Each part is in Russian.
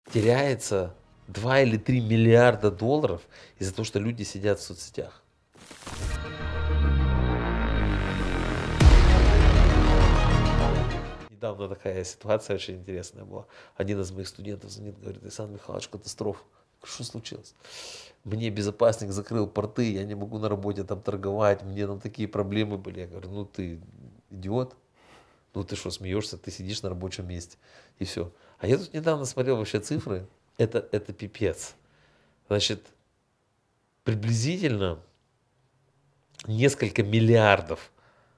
теряется 2 или 3 миллиарда долларов из-за того, что люди сидят в соцсетях. Недавно такая ситуация очень интересная была. Один из моих студентов звонит, говорит: Александр Михайлович, катастрофа. Что случилось? Мне безопасник закрыл порты, я не могу на работе там торговать, мне там такие проблемы были. Я говорю: ну ты идиот, ну ты что, смеешься, ты сидишь на рабочем месте и все. А я тут недавно смотрел вообще цифры, это пипец. Значит, приблизительно несколько миллиардов,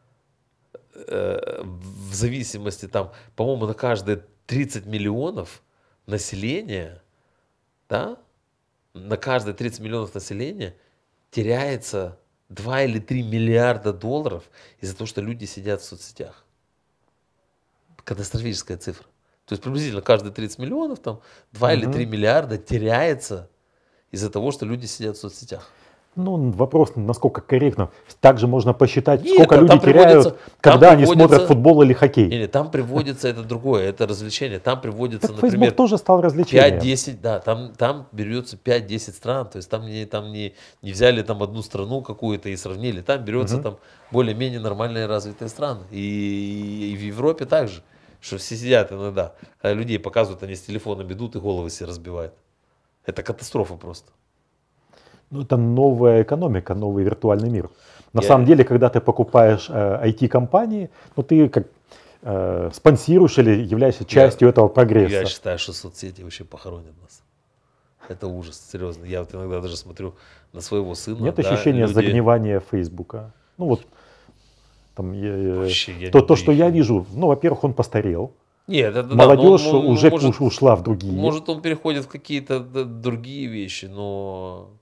в зависимости там, по-моему, на каждые 30 миллионов населения, да, на каждые 30 миллионов населения теряется 2 или 3 миллиарда долларов из-за того, что люди сидят в соцсетях. Катастрофическая цифра. То есть приблизительно каждые 30 миллионов, там 2 или 3 миллиарда теряется из-за того, что люди сидят в соцсетях. Ну, вопрос, насколько корректно. Также можно посчитать, Нет, сколько люди теряют, когда они смотрят футбол или хоккей. Или там приводится это другое, это развлечение. Там приводится, так например, Facebook тоже стал развлечением. 5-10, да, там берется 5-10 стран, то есть там не взяли там одну страну какую-то и сравнили, там берется там более-менее нормальные развитые страны. И в Европе также, что все сидят иногда, когда людей показывают, они с телефоном идут и головы себе разбивают. Это катастрофа просто. Ну, это новая экономика, новый виртуальный мир. На самом деле, когда ты покупаешь IT-компании, ну, ты как спонсируешь или являешься частью этого прогресса. Я считаю, что соцсети вообще похоронят нас. Это ужас, серьезно. Я вот иногда даже смотрю на своего сына. Нет ощущения загнивания Фейсбука? Ну вот, там, то, что я вижу, ну, во-первых, он постарел. Нет, это, молодежь уже ушла в другие. Может, он переходит в какие-то другие вещи, но...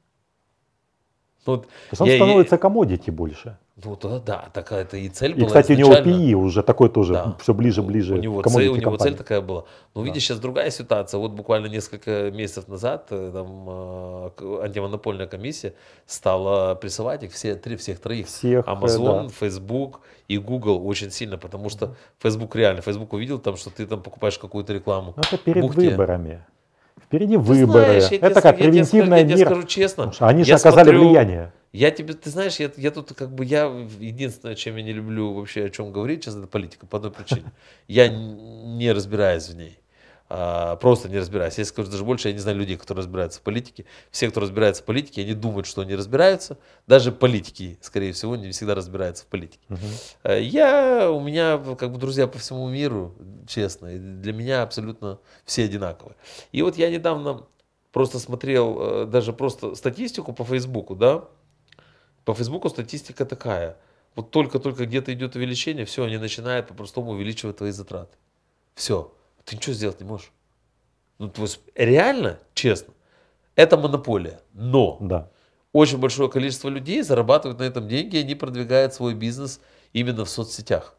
Вот, то есть он становится коммодити больше. Ну да, такая это и цель и, была. И, кстати, изначально. У него PE уже такой тоже, все ближе у него цель такая была. Но видишь, сейчас другая ситуация. Вот буквально несколько месяцев назад там антимонопольная комиссия стала прессовать их всех троих. Amazon, Facebook и Google очень сильно, потому что Facebook увидел там, что ты там покупаешь какую-то рекламу. Это перед выборами. Впереди выборы. Знаешь, это как превентивная мера. Я тебе скажу честно. Они же оказали влияние. Ты знаешь, я тут как бы, единственное, чем я не люблю вообще о чем говорить сейчас, это политика, по одной причине. Я не разбираюсь в ней. Просто не разбираюсь. Я скажу даже больше, я не знаю людей, которые разбираются в политике. Все, кто разбирается в политике, они думают, что они разбираются. Даже политики, скорее всего, не всегда разбираются в политике. У меня как бы друзья по всему миру, честно. И для меня абсолютно все одинаковые. И вот я недавно просто смотрел даже просто статистику по Фейсбуку, да. По Фейсбуку статистика такая. Вот только-только где-то идет увеличение, все, они начинают по-простому увеличивать твои затраты. Все. Ты ничего сделать не можешь. Ну, то есть, реально, честно, это монополия. Но очень большое количество людей зарабатывают на этом деньги, и они продвигают свой бизнес именно в соцсетях.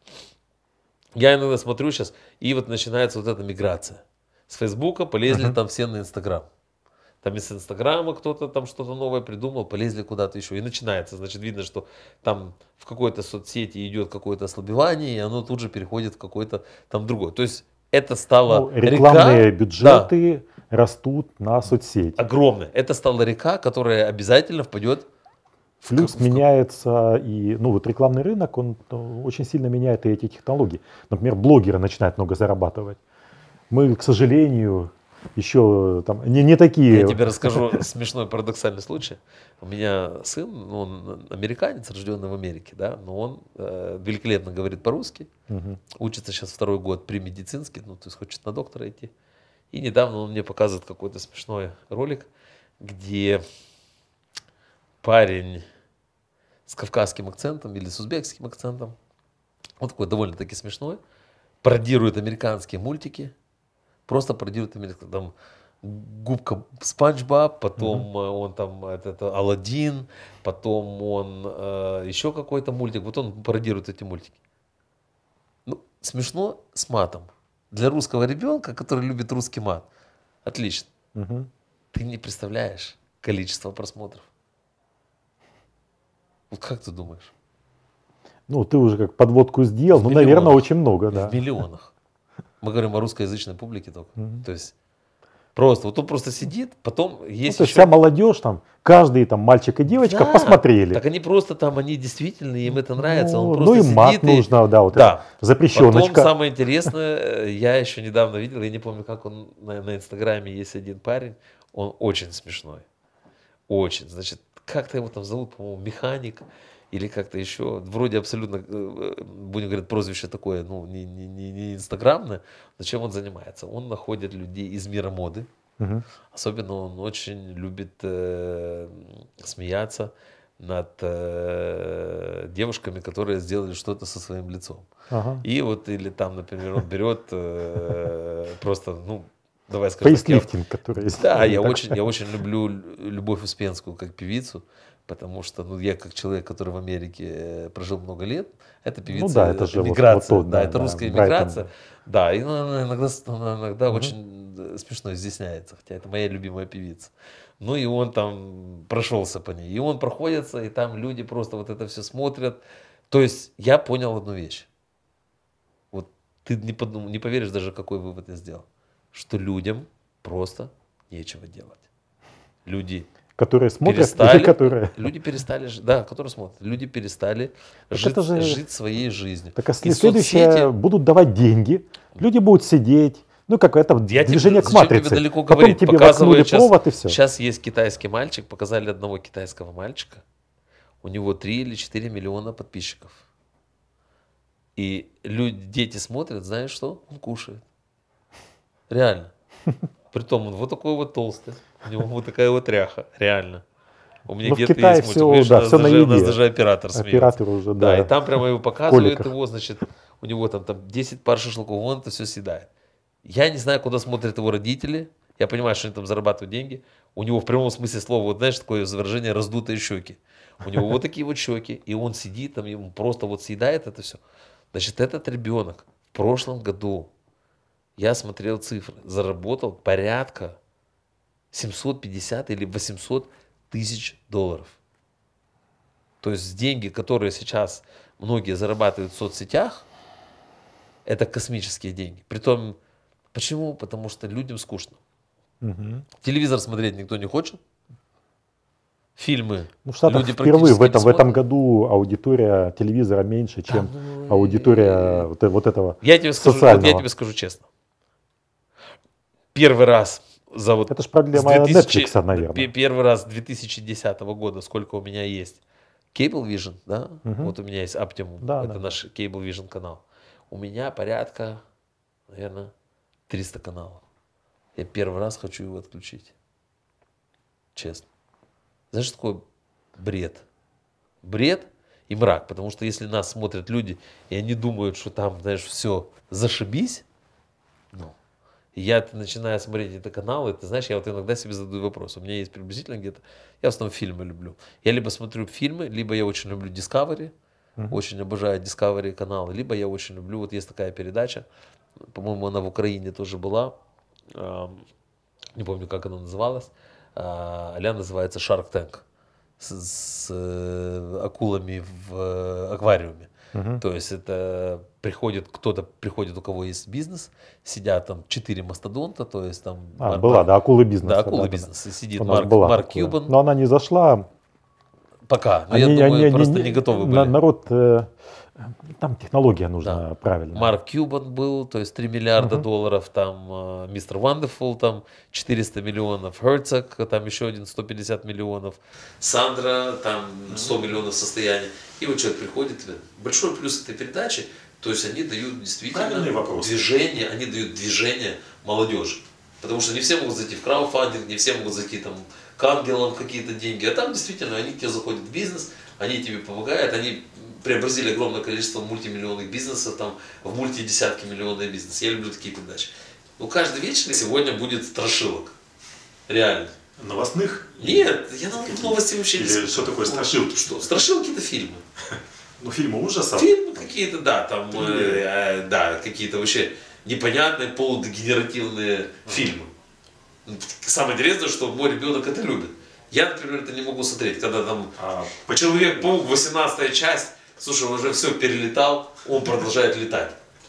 Я иногда смотрю сейчас, и вот начинается вот эта миграция. С Фейсбука полезли там все на Инстаграм. Там из Инстаграма кто-то там что-то новое придумал, полезли куда-то еще. И начинается, значит, видно, что там в какой-то соцсети идет какое-то ослабевание, и оно тут же переходит в какой-то там другой. То есть это стало рекламные бюджеты растут на соцсети. Огромные. Это стала река, которая обязательно впадет Плюс меняется и, ну вот рекламный рынок, он очень сильно меняет и эти технологии. Например, блогеры начинают много зарабатывать. Мы, к сожалению, еще там не такие. Я тебе расскажу смешной парадоксальный случай. У меня сын, он американец, рожденный в Америке, да, но он великолепно говорит по-русски, учится сейчас 2-й год при медицинский, ну то есть хочет на доктора идти. И недавно он мне показывает какой-то смешной ролик, где парень с кавказским акцентом или с узбекским акцентом, он такой довольно-таки смешной, пародирует американские мультики. Просто пародирует там губка Спанч Боб, потом он там это Аладдин, потом он еще какой-то мультик. Вот он пародирует эти мультики. Ну, смешно с матом. Для русского ребенка, который любит русский мат, отлично. Ты не представляешь количество просмотров. Вот как ты думаешь? Ну, ты уже как подводку сделал, ну, наверное, очень много, да. В миллионах. Мы говорим о русскоязычной публике только. То есть Просто, вот он просто сидит, потом Ну, есть то есть еще... вся молодежь, там, каждый там мальчик и девочка Да, посмотрели. так они просто там, они действительно, им это нравится, он Ну, просто ну и мат сидит и... нужно, да, вот Да. это, запрещеночка. Потом самое интересное, я еще недавно видел, я не помню, как он на Инстаграме есть один парень, он очень смешной. Очень. Значит, как-то его там зовут, по-моему, Механик или как-то еще. Вроде абсолютно, будем говорить, прозвище такое, ну, не инстаграмное. Но чем он занимается? Он находит людей из мира моды. Мгм. Особенно он очень любит смеяться над девушками, которые сделали что-то со своим лицом. Ага. И вот, или там, например, он берет просто, ну, давай скажем так, Фейслифтинг, который есть. да, Не я так. очень люблю Любовь Успенскую как певицу, потому что, ну, я как человек, который в Америке прожил много лет, это певица Ну да, это же вот эмиграция, тот, да, да, это да, русская Брайтон. эмиграция, да, и она иногда Мгм. очень смешно изъясняется, хотя это моя любимая певица. Ну и он там прошелся по ней, и он проходится, и там люди просто вот это все смотрят. То есть я понял одну вещь. Вот ты не поверишь даже, какой вывод я сделал. Что людям просто нечего делать. Люди Которые смотрят, или перестали, которые... люди перестали, да, которые смотрят, люди перестали Так жить, это же- жить своей жизнью. Так а И следующее, соцсети- будут давать деньги, люди будут сидеть, ну как это Я тебе- движение к зачем тебе матрице. далеко Потом говорить? тебе Показывают воткнули сейчас- провод и все. Сейчас есть китайский мальчик, показали одного китайского мальчика, у него 3 или 4 миллиона подписчиков. И дети смотрят, знаешь что? Он кушает. Реально. Притом он вот такой вот толстый, у него вот такая вот ряха, реально. У меня Ну, в где-то Китае есть мультик, всё, видишь, да, у нас всё на даже- у нас еде. даже оператор смеется. Оператор уже, Да, да. и там прямо его показывают, Коликах. его, значит, у него там 10 пар шашлыков, он это все съедает. Я не знаю, куда смотрят его родители, я понимаю, что они там зарабатывают деньги. У него в прямом смысле слова, вот знаешь, такое выражение раздутые щеки. У него вот такие вот щеки, и он сидит там, ему просто вот съедает это все. Значит, этот ребенок в прошлом году, я смотрел цифры, заработал порядка 750 или 800 тысяч долларов. То есть деньги, которые сейчас многие зарабатывают в соцсетях, это космические деньги. Притом, почему? Потому что людям скучно. Мгм. Телевизор смотреть никто не хочет. Фильмы Ну, в Штатах люди впервые практически в не этом смотрят. году аудитория телевизора меньше, чем ну, аудитория вот этого Я тебе скажу, вот социального. я тебе скажу честно. Первый раз за вот Это ж проблема с 2000 Netflix, наверное. Первый раз с 2010 года, сколько у меня есть Cable Vision, да? Мгм. Вот у меня есть Optimum, Да, это да. наш Cable Vision канал. У меня порядка, наверное, 300 каналов. Я первый раз хочу его отключить. Честно. Знаешь, что такое бред? Бред и мрак. Потому что если нас смотрят люди, и они думают, что там, знаешь, все, зашибись, ну, и я начинаю смотреть эти каналы, ты знаешь, я вот иногда себе задаю вопрос. У меня есть приблизительно где-то, я в основном фильмы люблю. Я либо смотрю фильмы, либо я очень люблю Discovery, очень обожаю Discovery каналы, либо я очень люблю, вот есть такая передача, по-моему, она в Украине тоже была, не помню, как она называлась, она называется Shark Tank с акулами в аквариуме. Мгм. То есть это кто-то приходит, у кого есть бизнес, сидят там 4 мастодонта, то есть там... Была, да, акулы бизнеса. Да, акулы да, да. бизнеса. Сидит У нас Марк была такое. Кьюбан. Но она не зашла. Пока. Но я думаю, просто не готовы были. Народ, там технология нужна правильно. Марк Кьюбан был, то есть 3 миллиарда долларов, там Мистер Wonderful, там 400 миллионов, Херцог, там еще один 150 миллионов, Сандра, там 100 миллионов состояния. И вот человек приходит, большой плюс этой передачи, то есть они дают действительно движение, они дают движение молодежи. Потому что не все могут зайти в краудфандинг, не все могут зайти там к ангелам какие-то деньги, а там действительно они к тебе заходят в бизнес, они тебе помогают, они преобразили огромное количество мультимиллионных бизнесов, там, в мультидесятки миллионный бизнес. Я люблю такие передачи. Но каждый вечер сегодня будет страшилок. Реально. Новостных? Нет, я новости вообще не Или смотрю. что такое страшилки? Что? Страшилки это фильмы. Ну, фильмы ужасов. Фильмы какие-то, да, там, да, какие-то вообще непонятные полудегенеративные фильмы. Самое интересное, что мой ребенок это любит. Я, например, это не могу смотреть, когда там Человек-паук, 18-я часть, слушай, он уже все перелетал, он продолжает летать.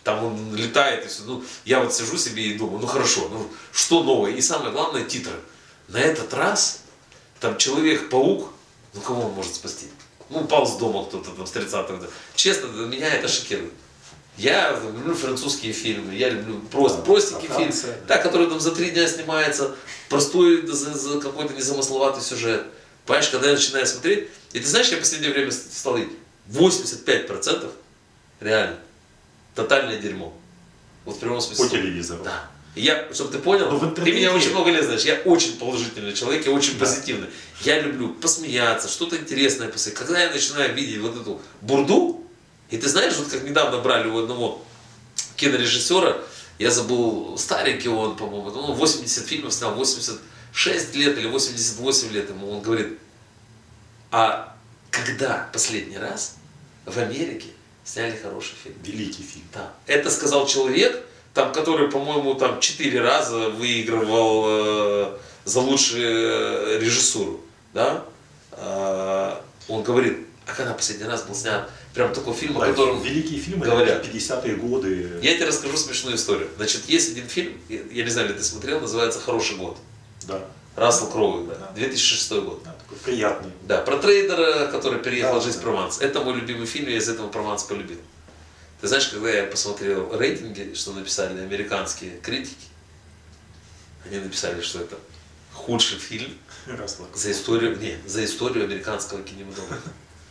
там он летает и все. Ну, я вот сижу себе и думаю, ну хорошо, ну что новое? И самое главное, титры. На этот раз там Человек-паук, ну кого он может спасти? Ну, упал с дома кто-то там с 30-х годов. Честно, меня это шокирует. Я люблю французские фильмы, я люблю простенький фильм, да, который там за 3 дня снимается, простой, за какой-то незамысловатый сюжет. Понимаешь, когда я начинаю смотреть, и ты знаешь, я в последнее время стал видеть, 85% реально тотальное дерьмо. Вот в прямом смысле. По телевизору. Да. И я, чтобы ты понял, ты меня очень много лет знаешь, я очень положительный человек, я очень позитивный. Я люблю посмеяться, что-то интересное посмотреть. Когда я начинаю видеть вот эту бурду, и ты знаешь, вот как недавно брали у одного кинорежиссера, я забыл, старенький он, по-моему, он 80 фильмов снял, 86 лет или 88 лет ему, он говорит, а когда последний раз в Америке сняли хороший фильм? Великий фильм. Да. Это сказал человек, там, который, по-моему, там 4 раза выигрывал за лучшую режиссуру. Да? Он говорит, а когда последний раз был снят прям такой фильм, о котором великие фильмы, говорят. 50-е годы. Я тебе расскажу смешную историю. Значит, есть один фильм, я не знаю, ли ты смотрел, называется «Хороший год». Да. Рассел Кроу, Да. 2006 год. Да, такой приятный. Да, про трейдера, который переехал жить в Да. Прованс. Это мой любимый фильм, я из этого Прованс полюбил. Ты знаешь, когда я посмотрел рейтинги, что написали американские критики, они написали, что это худший фильм за историю американского кинематографа.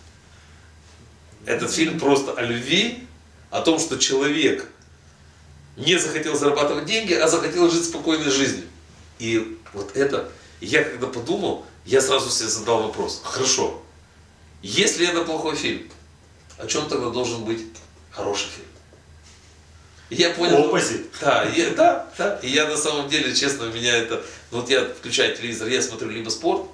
Этот фильм просто о любви, о том, что человек не захотел зарабатывать деньги, а захотел жить спокойной жизнью. И вот это, я когда подумал, я сразу себе задал вопрос, хорошо, если это плохой фильм, о чем тогда должен быть хороший фильм? И я понял, да, и я на самом деле, честно, меня это, вот я включаю телевизор, я смотрю либо спорт,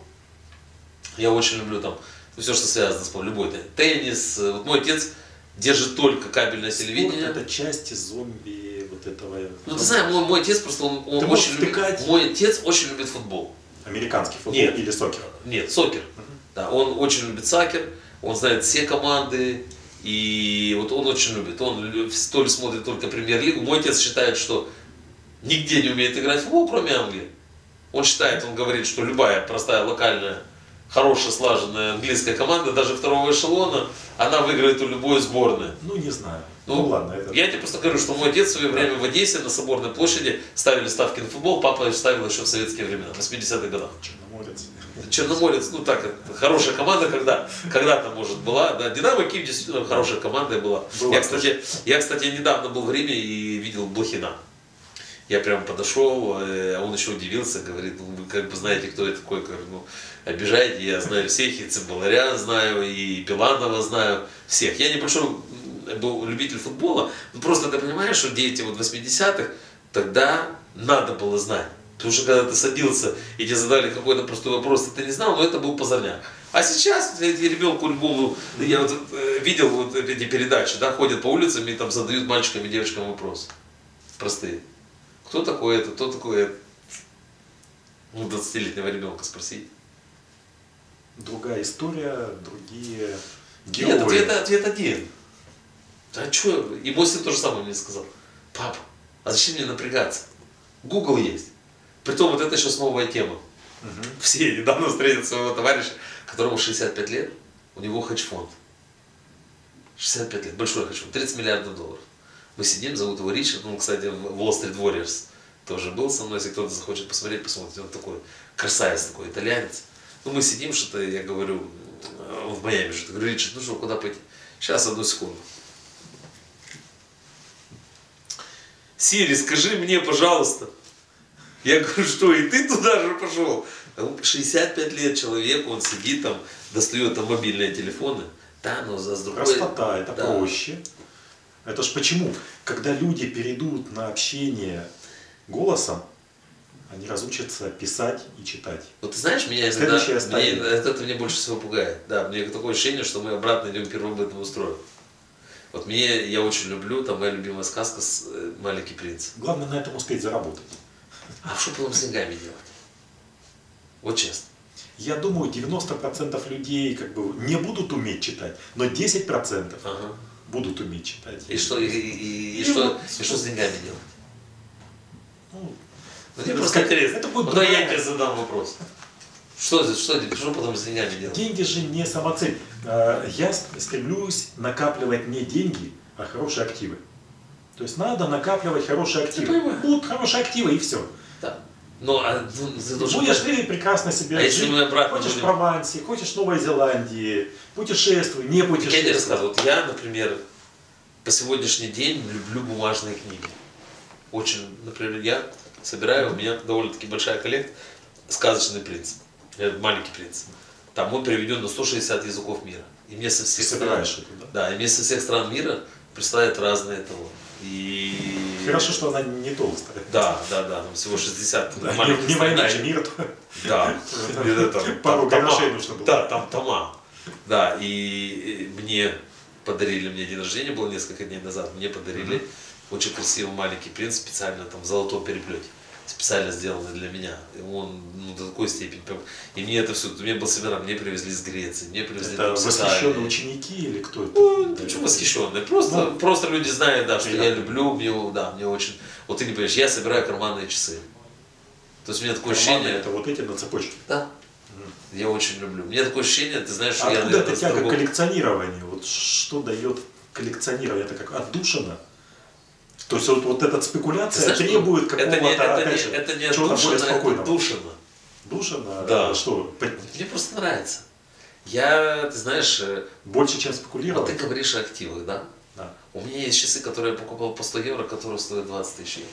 я очень люблю там, все, что связано с спортом, любой теннис, вот мой отец держит только кабельное телевидение. Спорт — это часть зомби вот этого. Ну ты знаешь, мой отец просто, он очень любит, мой отец очень любит футбол. Американский футбол или сокер? Нет, сокер. Да, он очень любит сокер, он знает все команды, и вот он очень любит. Он то ли смотрит только премьер-лигу. Мой отец считает, что нигде не умеет играть в футбол, кроме Англии. Он считает, он говорит, что любая простая локальная, хорошая, слаженная английская команда, даже второго эшелона, она выиграет у любой сборной. Ну, не знаю. Ну ладно. Это... Я тебе просто говорю, что мой отец в свое время в Одессе на Соборной площади ставили ставки на футбол, папа ставил еще в советские времена, в 80-х годах. Черноморец. Черноморец, ну так, хорошая команда, когда-то, может, была. Да, Динамо Киев действительно хорошая команда была. Я, кстати, недавно был в Риме и видел Блохина. Я прям подошел, а он еще удивился, говорит, ну, вы как бы знаете, кто я такой, говорю, ну, обижаете, я знаю всех, и Цимбаларя знаю, и Биланова знаю, всех. Я небольшой был любитель футбола, но просто ты понимаешь, что дети вот 80-х, тогда надо было знать. Потому что когда ты садился и тебе задали какой-то простой вопрос, ты не знал, но это был позорняк. А сейчас ребенку любому, я вот видел вот эти передачи, да, ходят по улицам и там задают мальчикам и девочкам вопросы. Простые. Кто такой это, кто такой это? Ну, 20-летнего ребенка спросить. Другая история, другие герои. Нет, ответ один. А что? И мой сын то же самое мне сказал. Папа, а зачем мне напрягаться? Google есть. Притом вот это сейчас новая тема. Все недавно встретил своего товарища, которому 65 лет, у него хедж-фонд. 65 лет, большой хедж-фонд, 30 миллиардов долларов. Мы сидим, зовут его Ричард, он, кстати, в Wall Street Warriors тоже был со мной, если кто-то захочет посмотреть, посмотрите, он такой красавец, такой итальянец. Ну, мы сидим, что-то, я говорю, он в Майами живет, я говорю, Ричард, ну что, куда пойти? Сейчас, одну секунду. Сири, скажи мне, пожалуйста. Я говорю, что, и ты туда же пошел? 65 лет человеку, он сидит там, достает там мобильные телефоны. Да, но за другой... Простота, это проще. Это ж почему? Когда люди перейдут на общение голосом, они разучатся писать и читать. Вот ты знаешь, меня иногда, это мне больше всего пугает. Да, мне такое ощущение, что мы обратно идем к первобытному строю. Вот я очень люблю, там моя любимая сказка «Маленький принц». Главное на этом успеть заработать. А что потом с деньгами делать? Вот честно. Я думаю, 90% людей как бы не будут уметь читать, но 10% будут уметь читать. И что с деньгами делать? Ну, Мне просто интересно. это будет Куда я другая- тебе задам вопрос? Что потом с деньгами делать? Деньги же не самоцель. Я стремлюсь накапливать не деньги, а хорошие активы. То есть надо накапливать хорошие активы. понимаю. Будут хорошие активы и все. Да. Ну, ты должен Будешь ты прекрасно себе А если жить. мы обратно Хочешь в будем? Провансе, хочешь в Новой Зеландии, путешествуй, не Я тебе путешествуй. рассказываю. Вот я, например, по сегодняшний день люблю бумажные книги. Очень, например, я собираю, у меня довольно-таки большая коллекция «Сказочный принц», «Маленький принц». Там он переведен на 160 языков мира. И мне со всех стран, Собираешь это, да? да, и мне со всех стран мира присылают разные того. И Хорошо, что она не толстая. да, там всего 60 Да, маленьких не война, страниц. же мир. Да, Пару там гаражей тома. нужно было. Да, там тома. Да, и мне подарили, мне день рождения было несколько дней назад, мне подарили очень красивый маленький принц, специально там в золотом переплете, специально сделанный для меня. И он до такой степени. И мне это все, у меня был семинар, мне привезли из Греции, мне привезли Это там с восхищенные Италии. ученики или кто это? Ну, почему восхищенные? Просто люди знают, да, что я Приятно. люблю, мне очень. Вот ты не понимаешь, я собираю карманные часы. То есть у меня такое Карманы, ощущение. это вот эти на цепочке. Да. Я очень люблю. У меня такое ощущение, ты знаешь, что я, Откуда наверное, эта с тяга к другого- коллекционированию? Вот что дает коллекционирование? Это как отдушина? То есть вот эта Ты спекуляция знаешь, требует это какого-то, не, это опять не, же, это не чего-то более отдушина, это спокойного. душина. Душина? Да. Что? Мне просто нравится. Я, ты знаешь, Больше, чем вот спекулировать? ты говоришь о активах, да? Да. У меня есть часы, которые я покупал по 100 евро, которые стоят 20 тысяч евро.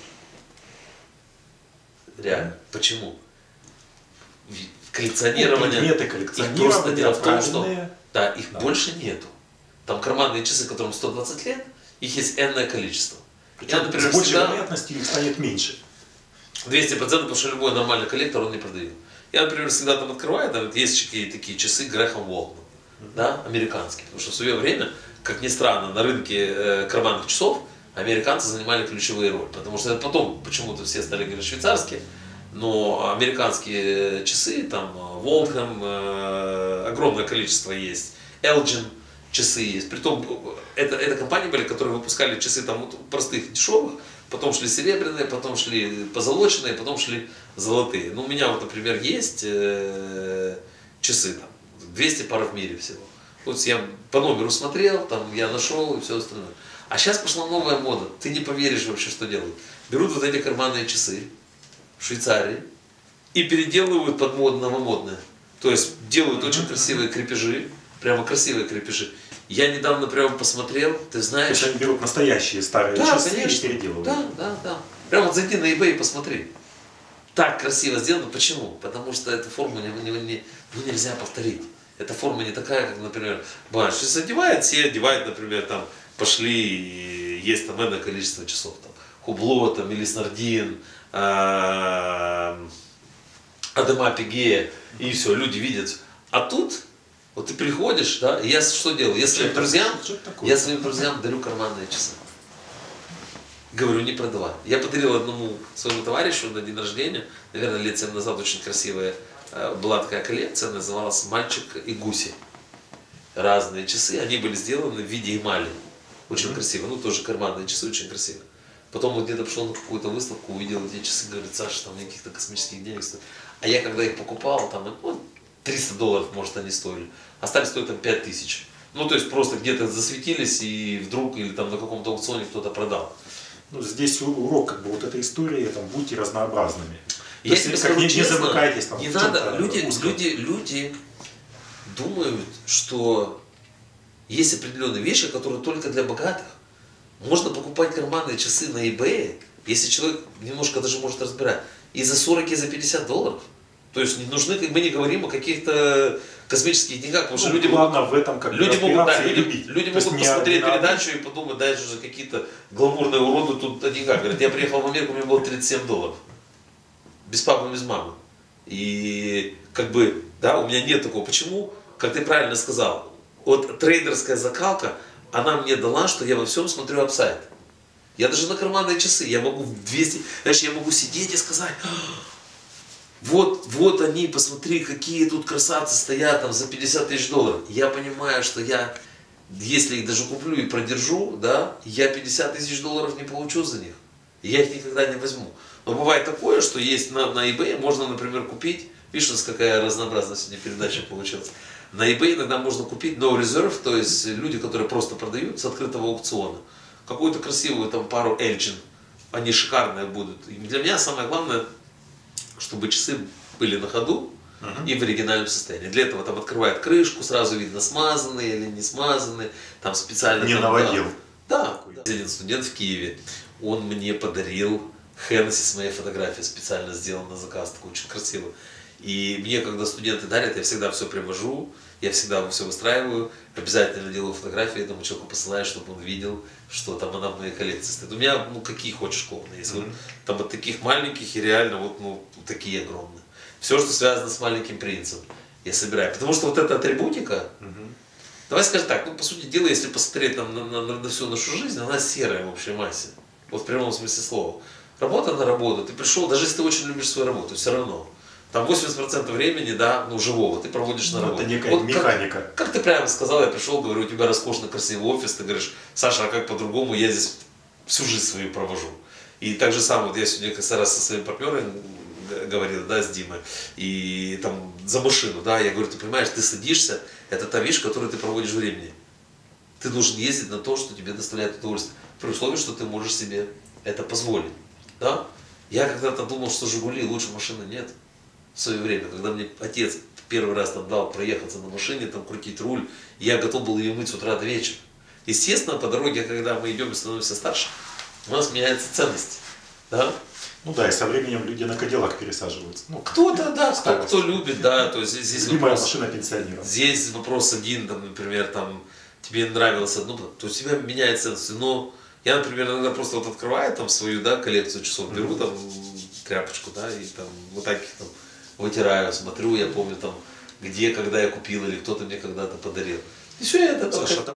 Реально. Почему? Коллекционирование. Предметы Их просто коллекционирования, дело в том, что правильные. да, их Да. больше нету. Там карманные часы, которым 120 лет, их есть энное количество. Я, Причем например, с большей всегда вероятностью их станет меньше. 200%, потому что любой нормальный коллектор он не продает. Я, например, всегда там открываю, там вот есть такие часы Грэхэм Уолтон, да, американские. Потому что в свое время, как ни странно, на рынке карманных часов американцы занимали ключевые роли. Потому что это потом почему-то все стали говорить швейцарские, но американские часы, там Волхэм, огромное количество есть, Elgin часы есть. Притом это компании были, которые выпускали часы там вот простых, дешевых, потом шли серебряные, потом шли позолоченные, потом шли золотые. Ну, у меня вот, например, есть часы, там, 200 пар в мире всего. Вот я по номеру смотрел, там я нашел и все остальное. А сейчас пошла новая мода. Ты не поверишь вообще, что делают. Берут вот эти карманные часы в Швейцарии и переделывают под новомодные. То есть делают очень красивые крепежи, прямо красивые крепежи. Я недавно прямо посмотрел, ты То знаешь... есть они берут настоящие старые Да, часы конечно. и переделывают. Да. Прямо вот зайди на eBay и посмотри. Так красиво сделано. Почему? Потому что эту форму нельзя повторить. Эта форма не такая, как, например, бывает, что одевают, все одевают, например, там, пошли, и есть там энное количество часов. Там, Хубло, там, Элис Нардин, Адема Пиге, и все, люди видят. А тут, вот ты приходишь, да, и я что делаю? Я своим друзьям дарю карманные часы. Говорю, не продавай. Я подарил одному своему товарищу на день рождения, наверное, лет 7 назад, очень красивая была такая коллекция, называлась «Мальчик и гуси». Разные часы, они были сделаны в виде эмали. Очень красиво, ну тоже карманные часы, очень красиво. Потом вот где-то пошел на какую-то выставку, увидел эти часы, говорит, Саша, там каких-то космических денег стоит. А я когда их покупал, там, ну, $300, может, они стоили, а стали стоить там 5000. Ну, то есть просто где-то засветились и вдруг, или там на каком-то аукционе кто-то продал. Ну, здесь урок, как бы, вот этой истории, там, будьте разнообразными. То Я есть, тебе как скажу не честно, замыкайтесь там не в надо, чем-то узком. люди думают, что есть определенные вещи, которые только для богатых. Можно покупать карманные часы на eBay, если человек немножко даже может разбирать, и за 40, и за $50. То есть не нужны, мы не говорим о каких-то космических деньгах, потому что люди главное в этом как бы люди могут, да, разбираться и любить. люди То есть могут не посмотреть надо- передачу и подумать, дальше уже какие-то гламурные уроды тут о деньгах. Говорят, я приехал в Америку, у меня было $37. Без папы, без мамы. И как бы, да, у меня нет такого. Почему? Как ты правильно сказал, вот трейдерская закалка, она мне дала, что я во всем смотрю апсайд. Я даже на карманные часы, я могу в 200, знаешь, я могу сидеть и сказать, вот они, посмотри, какие тут красавцы стоят там за $50 000. Я понимаю, что я если их даже куплю и продержу, да, я 50 тысяч долларов не получу за них. Я их никогда не возьму. Но бывает такое, что есть на eBay, можно, например, купить, видишь, у нас какая разнообразная сегодня передача получилась. На eBay иногда можно купить no reserve, то есть люди, которые просто продают с открытого аукциона. Какую-то красивую там пару Elgin, они шикарные будут. И для меня самое главное, чтобы часы были на ходу и в оригинальном состоянии. Для этого там открывают крышку, сразу видно, смазанные или не смазанные. Там специально... Не там, наводил. Да. Один студент в Киеве, он мне подарил Хеннесси с моей фотографией, специально сделан на заказ, такой очень красивый. И мне, когда студенты дарят, я всегда все привожу, я всегда все выстраиваю, обязательно делаю фотографии, этому человеку посылаю, чтобы он видел, что там она в моей коллекции стоит. У меня, ну, какие хочешь комнаты есть. Вот, там от таких маленьких и реально вот, ну, такие огромные. Все, что связано с маленьким принцем, я собираю. Потому что вот эта атрибутика, давай скажем так, ну, по сути дела, если посмотреть там, на всю нашу жизнь, она серая в общей массе. Вот в прямом смысле слова. Работа на работу, ты пришел, даже если ты очень любишь свою работу, все равно. Там 80% времени, да, ну, живого ты проводишь на работе. Это некая вот механика. Как ты прямо сказал, я пришел, говорю, у тебя роскошный красивый офис, ты говоришь, Саша, а как по-другому, я здесь всю жизнь свою провожу. И так же самое, вот я сегодня как раз со своим партнером говорил, да, с Димой, и там за машину, да, я говорю, ты понимаешь, ты садишься, это та вещь, в которой ты проводишь времени. Ты должен ездить на то, что тебе доставляет удовольствие, при условии, что ты можешь себе это позволить, да. Я когда-то думал, что Жигули лучше машины нет. В свое время, когда мне отец первый раз там дал проехаться на машине, там крутить руль, я готов был ее мыть с утра до вечера. Естественно, по дороге, когда мы идем и становимся старше, у нас меняются ценности. Да? Ну да, и со временем люди на Кадиллак пересаживаются. Ну, кто-то, да, кто любит, да, то есть здесь любая вопрос, машина пенсионера. здесь вопрос один, там, например, там, тебе нравилось одно, то у тебя меняется ценности. Но я, например, иногда просто вот открываю там свою, да, коллекцию часов, беру там тряпочку, да, и там вот так их там вытираю, смотрю, я помню там, где, когда я купил, или кто-то мне когда-то подарил. И все, я это